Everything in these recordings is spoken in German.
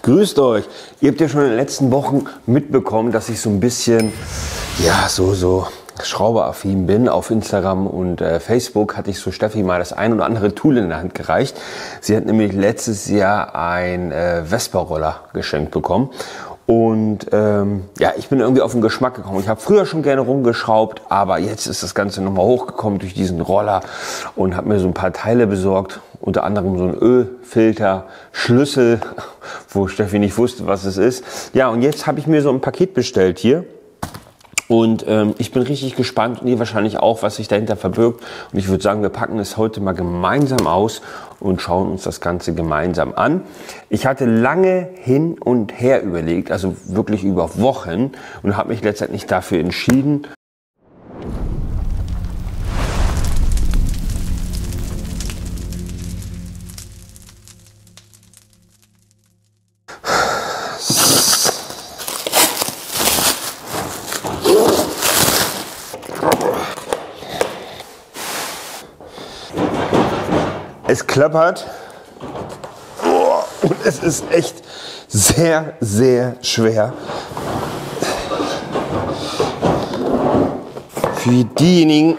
Grüßt euch! Ihr habt ja schon in den letzten Wochen mitbekommen, dass ich so ein bisschen, ja, so schrauberaffin bin. Auf Instagram und Facebook hatte ich so Steffi mal das ein oder andere Tool in der Hand gereicht. Sie hat nämlich letztes Jahr ein Vespa-Roller geschenkt bekommen. Und ja, ich bin irgendwie auf den Geschmack gekommen. Ich habe früher schon gerne rumgeschraubt, aber jetzt ist das Ganze nochmal hochgekommen durch diesen Roller und habe mir so ein paar Teile besorgt. Unter anderem so ein Ölfilter, Schlüssel, wo Steffi nicht wusste, was es ist. Ja, und jetzt habe ich mir so ein Paket bestellt hier. Und ich bin richtig gespannt und ihr wahrscheinlich auch, was sich dahinter verbirgt. Und ich würde sagen, wir packen es heute mal gemeinsam aus und schauen uns das Ganze gemeinsam an. Ich hatte lange hin und her überlegt, also wirklich über Wochen, und habe mich letztendlich dafür entschieden. Es klappert und es ist echt sehr, sehr schwer. Für diejenigen,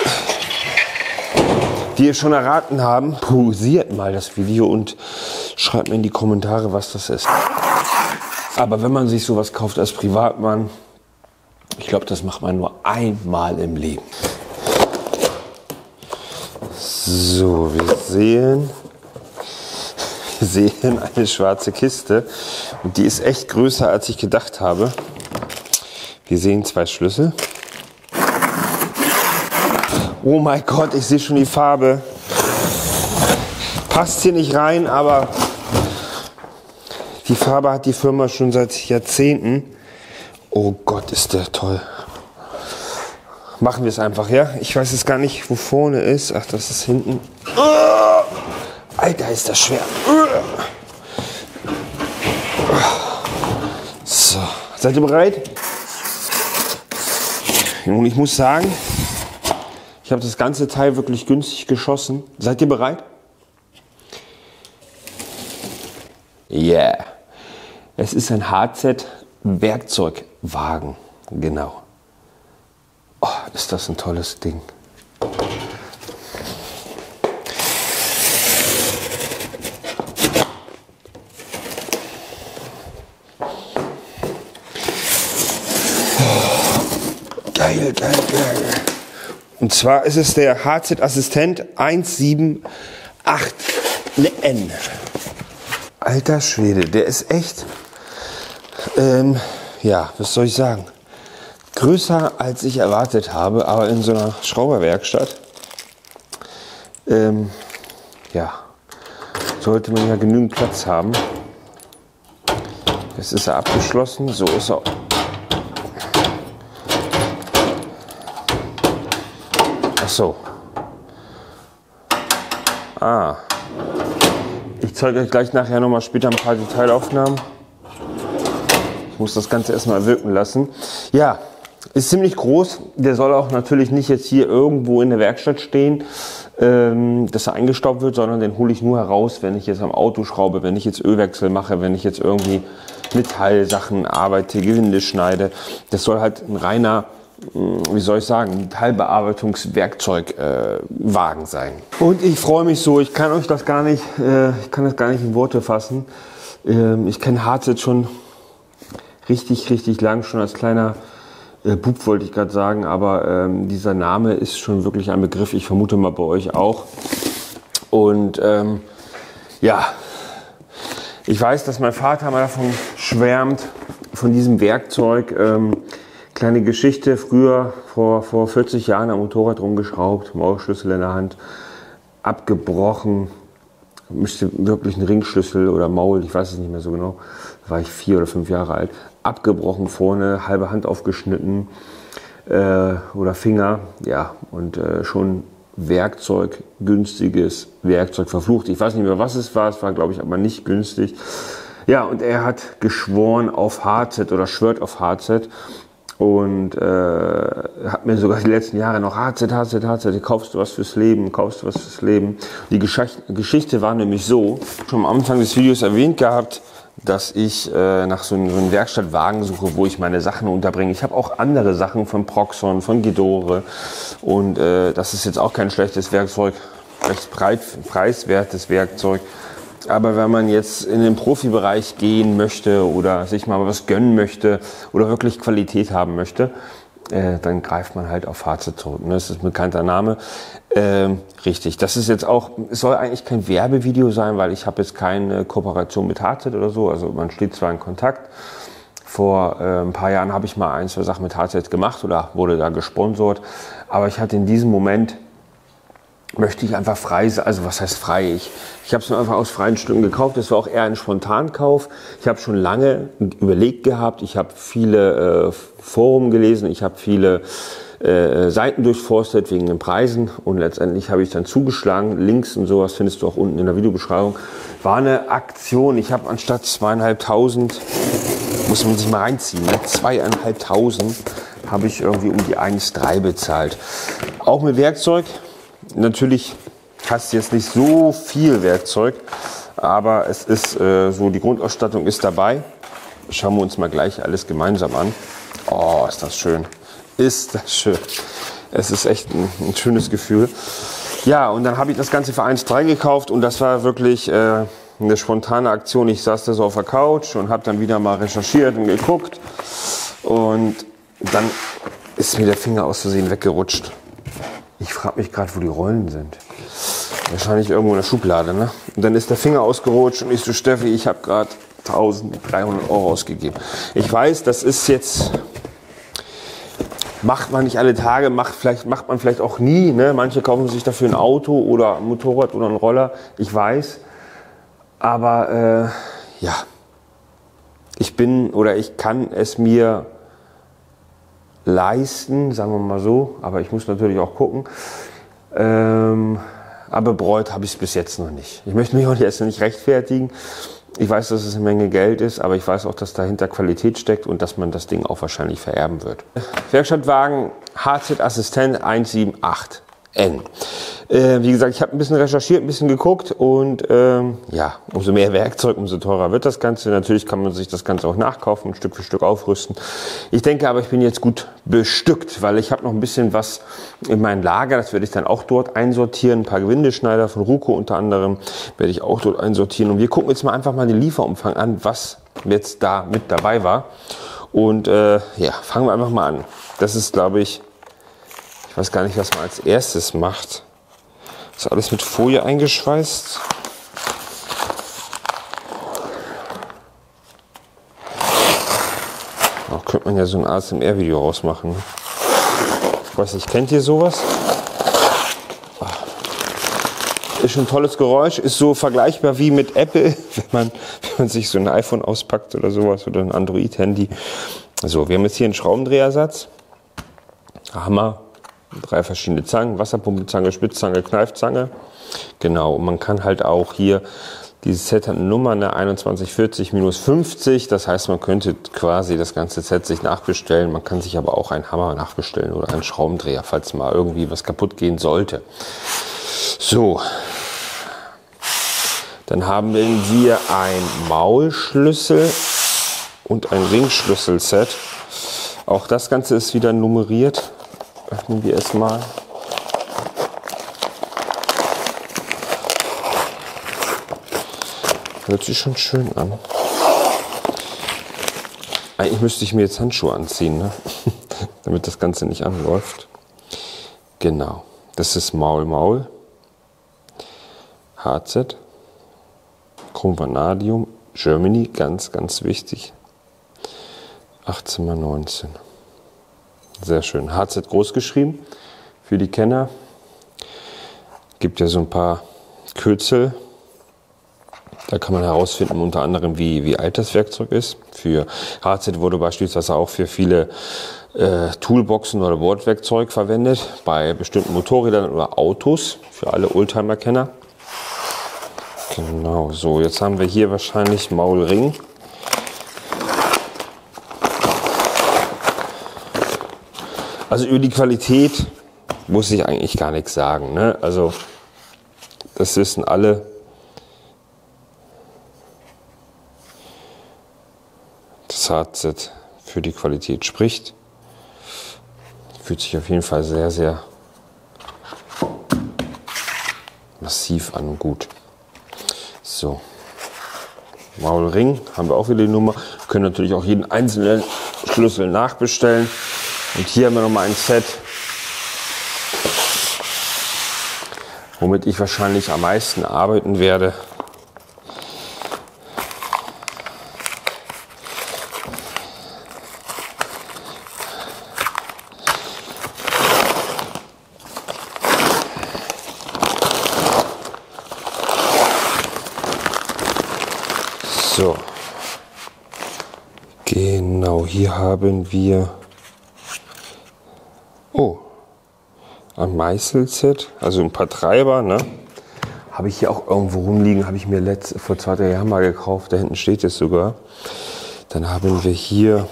die es schon erraten haben, pausiert mal das Video und schreibt mir in die Kommentare, was das ist. Aber wenn man sich sowas kauft als Privatmann, ich glaube, das macht man nur einmal im Leben. So, wir sehen eine schwarze Kiste und die ist echt größer, als ich gedacht habe. Wir sehen 2 Schlüssel. Oh mein Gott, ich sehe schon die Farbe. Passt hier nicht rein, aber die Farbe hat die Firma schon seit Jahrzehnten. Oh Gott, ist der toll. Machen wir es einfach, ja? Ich weiß jetzt gar nicht, wo vorne ist. Ach, das ist hinten. Alter, ist das schwer. So, seid ihr bereit? Und ich muss sagen, ich habe das ganze Teil wirklich günstig geschossen. Seid ihr bereit? Yeah. Es ist ein HZ-Werkzeugwagen. Genau. Oh, ist das ein tolles Ding. Geil, geil, geil. Und zwar ist es der HZ Assistent 178N. Alter Schwede, der ist echt, ja, was soll ich sagen? Größer als ich erwartet habe, aber in so einer Schrauberwerkstatt, ja, sollte man ja genügend Platz haben. Jetzt ist er abgeschlossen, so ist er. Ach so. Ich zeige euch gleich nachher nochmal später ein paar Detailaufnahmen. Ich muss das Ganze erstmal wirken lassen. Ja. Ist ziemlich groß, der soll auch natürlich nicht jetzt hier irgendwo in der Werkstatt stehen, dass er eingestaubt wird, sondern den hole ich nur heraus, wenn ich jetzt am Auto schraube, wenn ich jetzt Ölwechsel mache, wenn ich jetzt irgendwie Metallsachen arbeite, Gewinde schneide. Das soll halt ein reiner, wie soll ich sagen, Metallbearbeitungswerkzeugwagen sein. Und ich freue mich so, ich kann das gar nicht in Worte fassen. Ich kenne HZ schon richtig lang, schon als kleiner Bub wollte ich gerade sagen, aber dieser Name ist schon wirklich ein Begriff. Ich vermute mal bei euch auch. Und ja, ich weiß, dass mein Vater mal davon schwärmt, von diesem Werkzeug. Kleine Geschichte, früher vor 40 Jahren am Motorrad rumgeschraubt, Maulschlüssel in der Hand, abgebrochen. Müsste wirklich ein Ringschlüssel oder Maul, ich weiß es nicht mehr so genau, da war ich 4 oder 5 Jahre alt, abgebrochen vorne, halbe Hand aufgeschnitten oder Finger, ja, und schon Werkzeug, günstiges Werkzeug verflucht. Ich weiß nicht mehr, was es war glaube ich aber nicht günstig. Ja, und er hat geschworen auf HZ oder schwört auf HZ. Und hat mir sogar die letzten Jahre noch HZ, kaufst du was fürs Leben, Die Geschichte war nämlich so, schon am Anfang des Videos erwähnt gehabt, dass ich nach so einem Werkstattwagen suche, wo ich meine Sachen unterbringe. Ich habe auch andere Sachen von Proxon, von Ghidore und das ist jetzt auch kein schlechtes Werkzeug, recht preiswertes Werkzeug. Aber wenn man jetzt in den Profibereich gehen möchte oder sich mal was gönnen möchte oder wirklich Qualität haben möchte, dann greift man halt auf Harzit zurück. Das ist ein bekannter Name. Richtig, das ist jetzt auch, es soll eigentlich kein Werbevideo sein, weil ich habe jetzt keine Kooperation mit Harzit oder so. Also man steht zwar in Kontakt. Vor ein paar Jahren habe ich mal ein, zwei Sachen mit Harzit gemacht oder wurde da gesponsert. Aber ich hatte in diesem Moment, möchte ich einfach frei sein. Also was heißt frei? Ich habe es mir einfach aus freien Stücken gekauft. Das war auch eher ein Spontankauf. Ich habe schon lange überlegt gehabt. Ich habe viele Foren gelesen. Ich habe viele Seiten durchforstet wegen den Preisen. Und letztendlich habe ich dann zugeschlagen. Links und sowas findest du auch unten in der Videobeschreibung. War eine Aktion. Ich habe anstatt 2.500, muss man sich mal reinziehen, ne? 2.500 habe ich irgendwie um die 1,3 bezahlt. Auch mit Werkzeug. Natürlich hast du jetzt nicht so viel Werkzeug, aber es ist so, die Grundausstattung ist dabei. Schauen wir uns mal gleich alles gemeinsam an. Oh, ist das schön. Ist das schön. Es ist echt ein schönes Gefühl. Ja, und dann habe ich das Ganze für 1,3 gekauft und das war wirklich eine spontane Aktion. Ich saß da so auf der Couch und habe dann wieder mal recherchiert und geguckt und dann ist mir der Finger aus Versehen weggerutscht. Ich frage mich gerade, wo die Rollen sind. Wahrscheinlich irgendwo in der Schublade, ne? Und dann ist der Finger ausgerutscht und ich so, Steffi, ich habe gerade 1.300 Euro ausgegeben. Ich weiß, das ist jetzt, macht man nicht alle Tage, macht man vielleicht auch nie, ne? Manche kaufen sich dafür ein Auto oder ein Motorrad oder einen Roller. Ich weiß, aber ja, ich kann es mir leisten, sagen wir mal so, aber ich muss natürlich auch gucken. Aber bereut habe ich es bis jetzt noch nicht. Ich möchte mich auch jetzt noch nicht rechtfertigen. Ich weiß, dass es eine Menge Geld ist, aber ich weiß auch, dass dahinter Qualität steckt und dass man das Ding auch wahrscheinlich vererben wird. Werkstattwagen Harzit Assistent 178N. Wie gesagt, ich habe ein bisschen recherchiert, ein bisschen geguckt und ja, umso mehr Werkzeug, umso teurer wird das Ganze. Natürlich kann man sich das Ganze auch nachkaufen und Stück für Stück aufrüsten. Ich denke aber, ich bin jetzt gut bestückt, weil ich habe noch ein bisschen was in meinem Lager. Das werde ich dann auch dort einsortieren. Ein paar Gewindeschneider von Ruco unter anderem werde ich auch dort einsortieren. Und wir gucken jetzt mal einfach mal den Lieferumfang an, was jetzt da mit dabei war. Und ja, fangen wir einfach mal an. Das ist, glaube ich weiß gar nicht, was man als erstes macht. Ist alles mit Folie eingeschweißt. Auch könnte man ja so ein ASMR-Video rausmachen. Ich weiß nicht, kennt ihr sowas? Ist schon ein tolles Geräusch, ist so vergleichbar wie mit Apple, wenn man sich so ein iPhone auspackt oder sowas oder ein Android-Handy. So, wir haben jetzt hier einen Schraubendrehersatz. Hammer. 3 verschiedene Zangen, Wasserpumpenzange, Spitzzange, Kneifzange. Genau, und man kann halt auch hier, dieses Set hat eine Nummer, eine 2140-50. Das heißt, man könnte quasi das ganze Set sich nachbestellen. Man kann sich aber auch einen Hammer nachbestellen oder einen Schraubendreher, falls mal irgendwie was kaputt gehen sollte. So, dann haben wir ein Maulschlüssel und ein Ringschlüsselset. Auch das Ganze ist wieder nummeriert. Öffnen wir es mal. Hört sich schon schön an. Eigentlich müsste ich mir jetzt Handschuhe anziehen, ne? Damit das Ganze nicht anläuft. Genau, das ist Maul. Harzit. Chrom Vanadium. Germany, ganz, ganz wichtig. 18x19. Sehr schön. Harzit groß geschrieben für die Kenner. Gibt ja so ein paar Kürzel. Da kann man herausfinden, unter anderem, wie alt das Werkzeug ist. Für Harzit wurde beispielsweise auch für viele Toolboxen oder Bordwerkzeug verwendet. Bei bestimmten Motorrädern oder Autos. Für alle Oldtimer-Kenner. Genau, so. Jetzt haben wir hier wahrscheinlich Maulring. Also über die Qualität muss ich eigentlich gar nichts sagen, ne? Also das wissen alle. das Hardset für die Qualität spricht. Fühlt sich auf jeden Fall sehr, sehr massiv an und gut. So, Maulring haben wir auch wieder die Nummer. Wir können natürlich auch jeden einzelnen Schlüssel nachbestellen. Und hier haben wir nochmal ein Set, womit ich wahrscheinlich am meisten arbeiten werde. So, genau, hier haben wir, ein Meißelset, also ein paar Treiber, ne? Habe ich hier auch irgendwo rumliegen, habe ich mir vor 2-3 Jahren mal gekauft, da hinten steht es sogar. Dann haben wir hier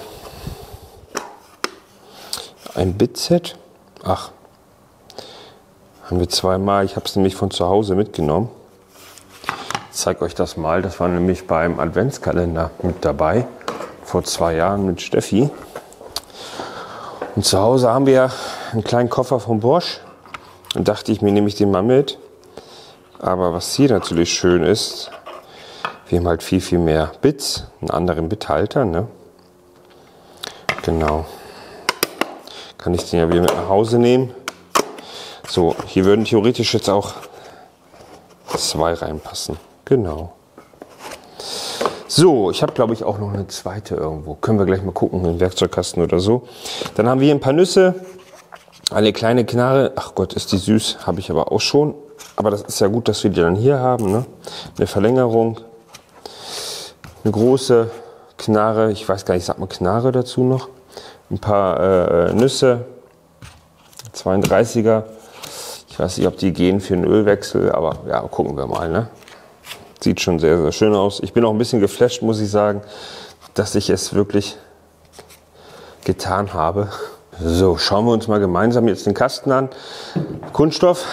ein Bitset, haben wir zweimal, ich habe es nämlich von zu Hause mitgenommen. Ich zeige euch das mal, das war nämlich beim Adventskalender mit dabei, vor 2 Jahren mit Steffi. Und zu Hause haben wir einen kleinen Koffer von Bosch und dachte ich mir, nehme ich den mal mit. Aber was hier natürlich schön ist, wir haben halt viel, viel mehr Bits, einen anderen Bithalter, ne? Genau. Kann ich den ja wieder mit nach Hause nehmen. So, hier würden theoretisch jetzt auch 2 reinpassen. Genau. So, ich habe glaube ich auch noch eine zweite irgendwo. Können wir gleich mal gucken, im Werkzeugkasten oder so. Dann haben wir hier ein paar Nüsse, eine kleine Knarre. Ach Gott, ist die süß, habe ich aber auch schon. Aber das ist ja gut, dass wir die dann hier haben, ne? Eine Verlängerung, eine große Knarre, ich weiß gar nicht, sagt man Knarre dazu noch? Ein paar Nüsse, 32er. Ich weiß nicht, ob die gehen für einen Ölwechsel, aber ja, gucken wir mal, ne? Sieht schon sehr, sehr schön aus. Ich bin auch ein bisschen geflasht, muss ich sagen, dass ich es wirklich getan habe. So, schauen wir uns mal gemeinsam jetzt den Kasten an. Kunststoff.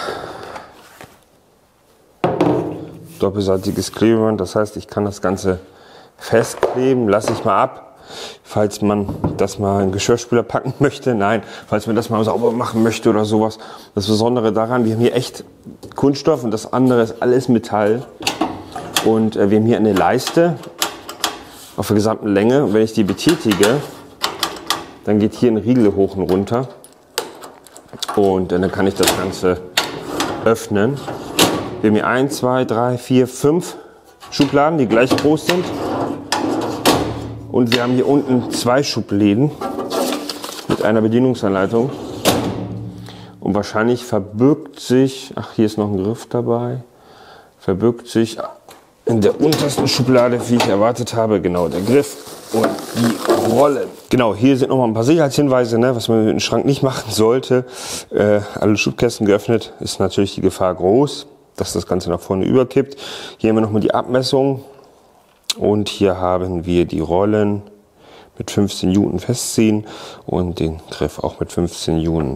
Doppelseitiges Klebeband, das heißt, ich kann das Ganze festkleben. Lasse ich mal ab, falls man das mal in den Geschirrspüler packen möchte. Nein, falls man das mal sauber machen möchte oder sowas. Das Besondere daran, wir haben hier echt Kunststoff und das andere ist alles Metall. Und wir haben hier eine Leiste auf der gesamten Länge. Und wenn ich die betätige, dann geht hier ein Riegel hoch und runter. Und dann kann ich das Ganze öffnen. Wir haben hier 1, 2, 3, 4, 5 Schubladen, die gleich groß sind. Und wir haben hier unten 2 Schubläden mit einer Bedienungsanleitung. Und wahrscheinlich verbirgt sich, hier ist noch ein Griff dabei, verbirgt sich in der untersten Schublade, wie ich erwartet habe, genau der Griff und die Rolle. Genau, hier sind noch mal ein paar Sicherheitshinweise, ne, was man mit dem Schrank nicht machen sollte. Alle Schubkästen geöffnet, ist natürlich die Gefahr groß, dass das Ganze nach vorne überkippt. Hier haben wir noch mal die Abmessung und hier haben wir die Rollen mit 15 Newton festziehen und den Griff auch mit 15 Newton.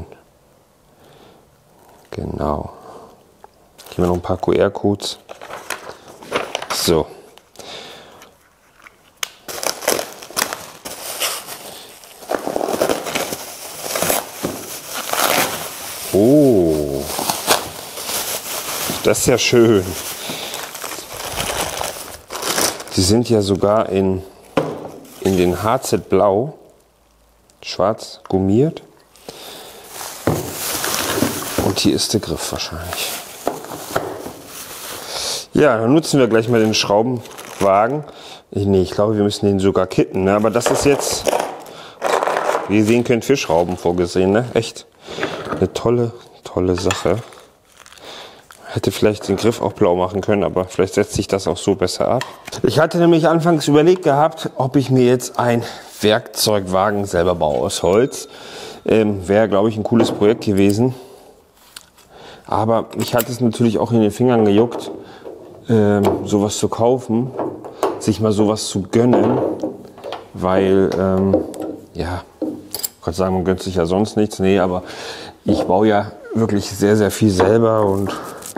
Genau. Hier haben wir noch ein paar QR-Codes. So. Oh. Das ist ja schön. Sie sind ja sogar in den Hardset Blau, schwarz gummiert. Und hier ist der Griff wahrscheinlich. Ja, dann nutzen wir gleich mal den Schraubenwagen. Nee, ich glaube, wir müssen den sogar kitten. Ne? Aber das ist jetzt, wie ihr sehen könnt, für Schrauben vorgesehen. Ne? Echt eine tolle Sache. Hätte vielleicht den Griff auch blau machen können, aber vielleicht setzt sich das auch so besser ab. Ich hatte nämlich anfangs überlegt gehabt, ob ich mir jetzt ein Werkzeugwagen selber baue aus Holz. Wäre, glaube ich, ein cooles Projekt gewesen. Aber mich hat es natürlich auch in den Fingern gejuckt, sowas zu kaufen, sich mal sowas zu gönnen, weil, ja, ich kann sagen, man gönnt sich ja sonst nichts, nee, aber ich baue ja wirklich sehr, sehr viel selber und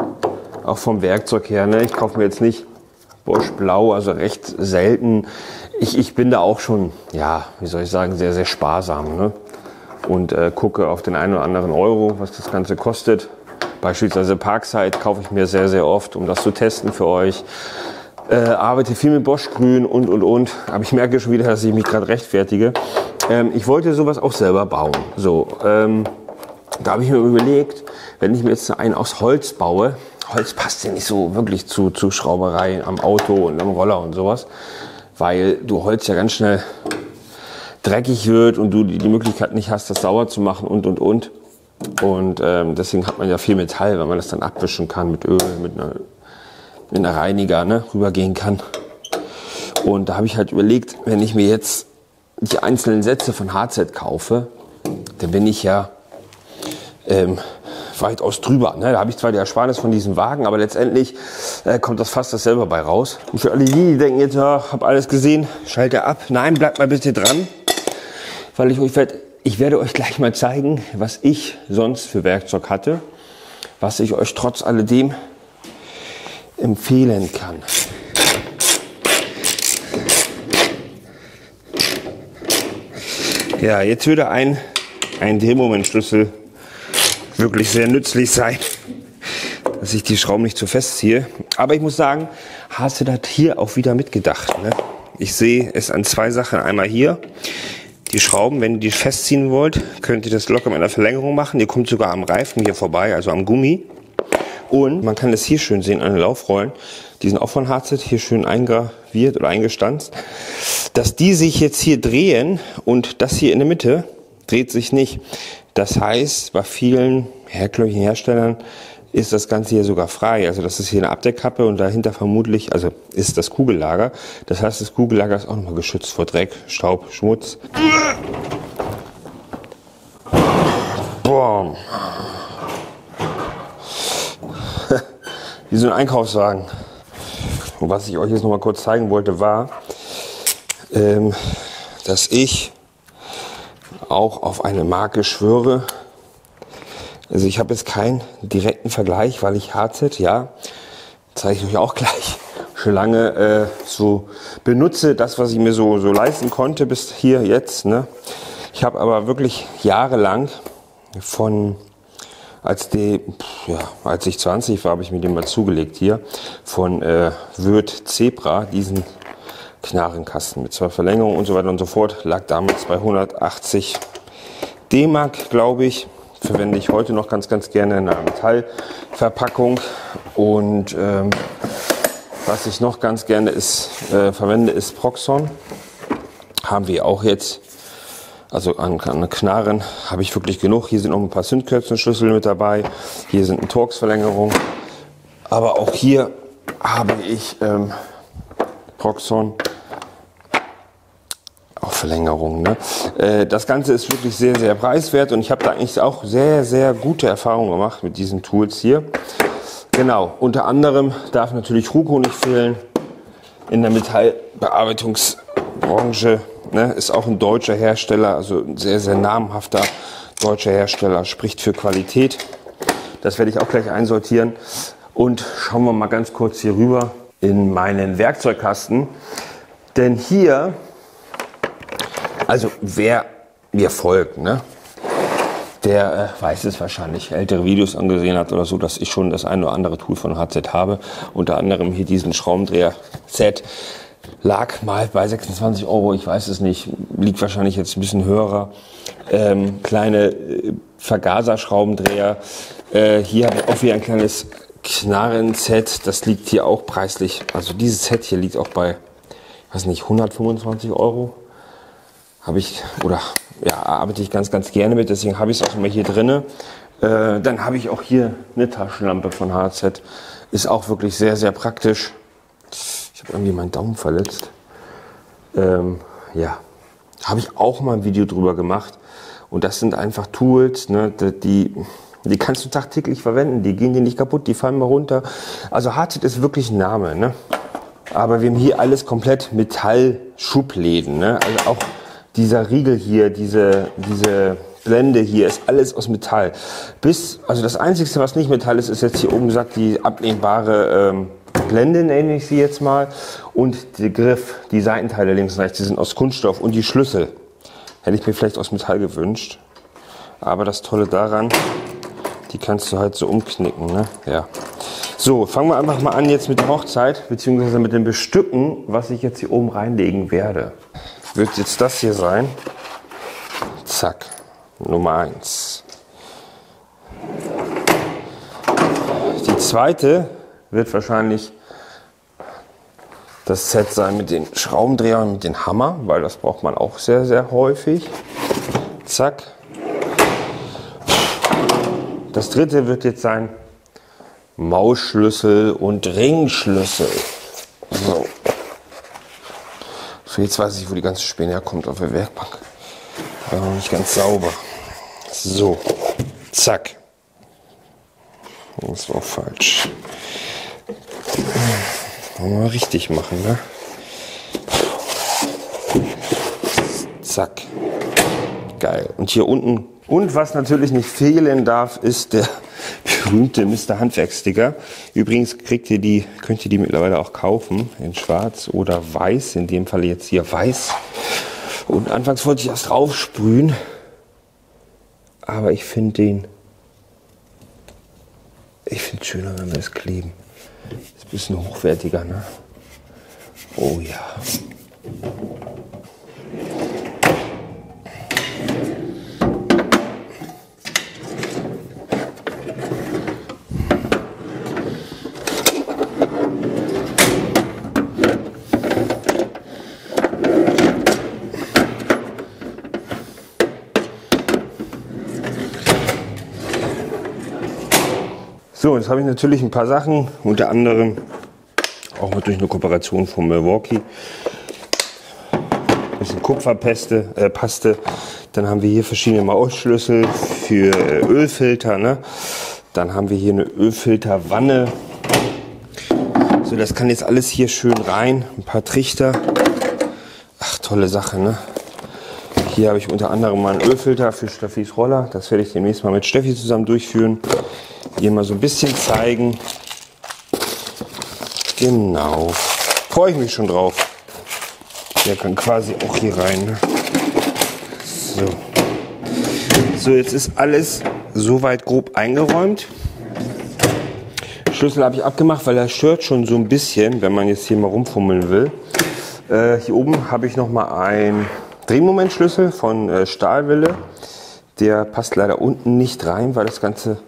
auch vom Werkzeug her, ne, ich kaufe mir jetzt nicht Bosch Blau, also recht selten ich bin da auch schon, ja, wie soll ich sagen, sehr, sehr sparsam, ne? Und gucke auf den einen oder anderen Euro, was das Ganze kostet. Beispielsweise Parkside kaufe ich mir sehr, sehr oft, um das zu testen für euch. Arbeite viel mit Bosch Grün und. Aber ich merke schon wieder, dass ich mich gerade rechtfertige. Ich wollte sowas auch selber bauen. So, da habe ich mir überlegt, wenn ich mir jetzt einen aus Holz baue, Holz passt ja nicht so wirklich zu Schrauberei am Auto und am Roller und sowas, weil du Holz ja ganz schnell dreckig wird und du die Möglichkeit nicht hast, das sauber zu machen und. Und deswegen hat man ja viel Metall, weil man das dann abwischen kann mit Öl, mit einer Reiniger, ne, rübergehen kann. Und da habe ich halt überlegt, wenn ich mir jetzt die einzelnen Sätze von HZ kaufe, dann bin ich ja weitaus drüber. Ne? Da habe ich zwar die Ersparnis von diesem Wagen, aber letztendlich kommt das fast dasselbe bei raus. Und für alle die denken jetzt, ja, habe alles gesehen, schalte ab. Nein, bleibt mal bitte dran, weil ich werde euch gleich mal zeigen, was ich sonst für Werkzeug hatte, was ich euch trotz alledem empfehlen kann. Ja, jetzt würde ein Drehmomentschlüssel wirklich sehr nützlich sein, dass ich die Schrauben nicht zu fest ziehe. Aber ich muss sagen, HZ hat hier auch wieder mitgedacht. Ne? Ich sehe es an zwei Sachen. Einmal hier, die Schrauben, wenn ihr die festziehen wollt, könnt ihr das locker mit einer Verlängerung machen. Ihr kommt sogar am Reifen hier vorbei, also am Gummi. Und man kann das hier schön sehen an den Laufrollen. Die sind auch von HZ hier schön eingraviert oder eingestanzt. Dass die sich jetzt hier drehen und das hier in der Mitte dreht sich nicht. Das heißt, bei vielen herkömmlichen Herstellern ist das Ganze hier sogar frei. Also das ist hier eine Abdeckkappe und dahinter vermutlich, also ist das Kugellager. Das heißt, das Kugellager ist auch nochmal geschützt vor Dreck, Staub, Schmutz. Boah. Wie so ein Einkaufswagen. Und was ich euch jetzt nochmal kurz zeigen wollte, war, dass ich auch auf eine Marke schwöre. Also ich habe jetzt keinen direkten Vergleich, weil ich HZ, ja, zeige ich euch auch gleich, schon lange so benutze, das, was ich mir so leisten konnte bis hier jetzt. Ne? Ich habe aber wirklich jahrelang als ich 20 war, habe ich mir den mal zugelegt hier, von Würth Zebra, diesen Knarrenkasten mit 2 Verlängerungen und so weiter und so fort, lag damals bei 180 D-Mark, glaube ich. Verwende ich heute noch ganz, ganz gerne in einer Metallverpackung. Und was ich noch ganz gerne verwende, ist Proxxon. Haben wir auch jetzt. Also an Knarren habe ich wirklich genug. Hier sind noch ein paar Zündkerzenschlüssel mit dabei. Hier sind eine Torx-Verlängerung. Aber auch hier habe ich Proxxon. Auch Verlängerung. Ne? Das Ganze ist wirklich sehr, sehr preiswert. Und ich habe da eigentlich auch sehr, sehr gute Erfahrungen gemacht mit diesen Tools hier. Genau. Unter anderem darf natürlich Ruco nicht fehlen. In der Metallbearbeitungsbranche. Ne, ist auch ein deutscher Hersteller, also ein sehr, sehr namhafter deutscher Hersteller, spricht für Qualität. Das werde ich auch gleich einsortieren. Und schauen wir mal ganz kurz hier rüber in meinen Werkzeugkasten. Denn hier, also wer mir folgt, ne, der weiß es wahrscheinlich, ältere Videos angesehen hat oder so, dass ich schon das ein oder andere Tool von HZ habe. Unter anderem hier diesen Schraubendreher-Set. Lag mal bei 26 Euro, ich weiß es nicht, liegt wahrscheinlich jetzt ein bisschen höherer. Kleine Vergaserschraubendreher. Hier habe ich auch wieder ein kleines Knarren-Set, das liegt hier auch preislich. Also dieses Set hier liegt auch bei, ich weiß nicht, 125 Euro. Arbeite ich ganz, ganz gerne mit, deswegen habe ich es auch immer hier drinne. Dann habe ich auch hier eine Taschenlampe von HZ. Ist auch wirklich sehr, sehr praktisch. Ich habe irgendwie meinen Daumen verletzt. Habe ich auch mal ein Video drüber gemacht. Und das sind einfach Tools, ne, die kannst du tagtäglich verwenden. Die gehen dir nicht kaputt, die fallen mal runter. Also HZ ist wirklich ein Name. Ne? Aber wir haben hier alles komplett Metallschubläden. Ne? Also auch dieser Riegel hier, diese Blende hier, ist alles aus Metall. Also das Einzige, was nicht Metall ist, ist jetzt hier oben gesagt die abnehmbare Blende nenne ich sie jetzt mal. Und der Griff, die Seitenteile links und rechts, die sind aus Kunststoff. Und die Schlüssel hätte ich mir vielleicht aus Metall gewünscht. Aber das Tolle daran, die kannst du halt so umknicken, ne? Ja. So, fangen wir einfach mal an jetzt mit der Hochzeit, beziehungsweise mit dem Bestücken, was ich jetzt hier oben reinlegen werde. Wird jetzt das hier sein. Zack, Nummer 1. Die zweite wird wahrscheinlich das Set sein mit den Schraubendrehern und mit dem Hammer, weil das braucht man auch sehr, sehr häufig. Zack. Das dritte wird jetzt sein Mausschlüssel und Ringschlüssel. So. So, jetzt weiß ich, wo die ganze Späne herkommt auf der Werkbank. War noch nicht ganz sauber. So, zack. Das war falsch. Wollen wir mal richtig machen, ne? Zack. Geil. Und hier unten. Und was natürlich nicht fehlen darf, ist der berühmte Mr. Handwerksticker. Übrigens könnt ihr die mittlerweile auch kaufen. In schwarz oder weiß. In dem Fall jetzt hier weiß. Und anfangs wollte ich erst drauf sprühen. Aber ich finde es schöner, wenn wir es kleben. Ist ein bisschen hochwertiger, ne? Oh ja. So, jetzt habe ich natürlich ein paar Sachen, unter anderem auch durch eine Kooperation von Milwaukee. Ein bisschen Kupferpaste. Dann haben wir hier verschiedene Mausschlüssel für Ölfilter. Ne? Dann haben wir hier eine Ölfilterwanne. So, das kann jetzt alles hier schön rein. Ein paar Trichter. Ach, tolle Sache, ne? Hier habe ich unter anderem mal einen Ölfilter für Steffis Roller. Das werde ich demnächst mal mit Steffi zusammen durchführen. Hier mal so ein bisschen zeigen. Genau. Freue ich mich schon drauf. Der kann quasi auch hier rein. Ne? So. So, jetzt ist alles soweit grob eingeräumt. Schlüssel habe ich abgemacht, weil er stört schon so ein bisschen, wenn man jetzt hier mal rumfummeln will. Hier oben habe ich noch mal einen Drehmomentschlüssel von Stahlwille. Der passt leider unten nicht rein, weil das Ganze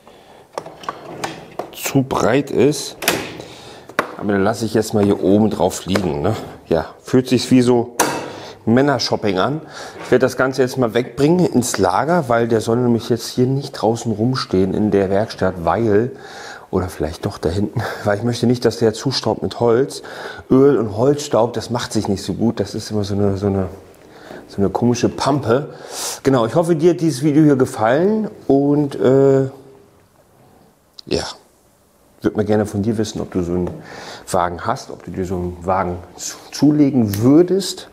zu breit ist. Aber dann lasse ich jetzt mal hier oben drauf liegen. Ne? Ja, fühlt sich wie so Männershopping an. Ich werde das Ganze jetzt mal wegbringen ins Lager, weil der soll nämlich jetzt hier nicht draußen rumstehen in der Werkstatt, weil, oder vielleicht doch da hinten, weil ich möchte nicht, dass der zustaubt mit Holz. Öl und Holzstaub, das macht sich nicht so gut. Das ist immer so eine komische Pampe. Genau, ich hoffe, dir hat dieses Video hier gefallen und ja. Würde mir gerne von dir wissen, ob du so einen Wagen hast, ob du dir so einen Wagen zulegen würdest,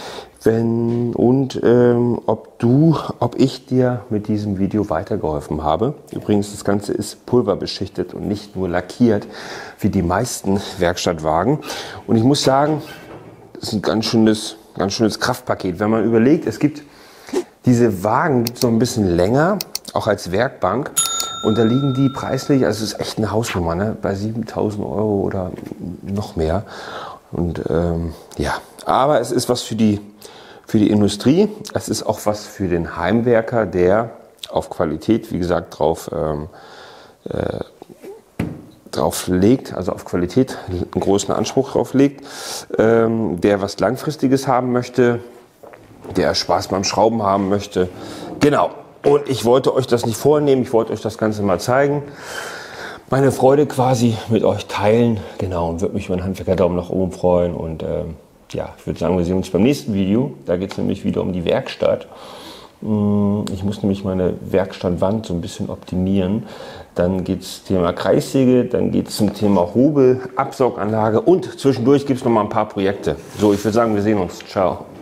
ob ich dir mit diesem Video weitergeholfen habe. Übrigens, das Ganze ist pulverbeschichtet und nicht nur lackiert, wie die meisten Werkstattwagen. Und ich muss sagen, das ist ein ganz schönes Kraftpaket. Wenn man überlegt, es gibt diese Wagen, gibt es noch ein bisschen länger, auch als Werkbank. Und da liegen die preislich, also es ist echt eine Hausnummer, ne? Bei 7.000 € oder noch mehr. Und ja, aber es ist was für die Industrie. Es ist auch was für den Heimwerker, der auf Qualität, wie gesagt, drauf legt, also auf Qualität einen großen Anspruch drauf legt, der was Langfristiges haben möchte, der Spaß beim Schrauben haben möchte. Genau. Und ich wollte euch das nicht vornehmen, ich wollte euch das Ganze mal zeigen. Meine Freude quasi mit euch teilen. Genau, und würde mich über einen Handwerker-Daumen nach oben freuen. Und ja, ich würde sagen, wir sehen uns beim nächsten Video. Da geht es nämlich wieder um die Werkstatt. Ich muss nämlich meine Werkstattwand so ein bisschen optimieren. Dann geht es Thema Kreissäge, dann geht es zum Thema Hobel, Absauganlage und zwischendurch gibt es noch mal ein paar Projekte. So, ich würde sagen, wir sehen uns. Ciao.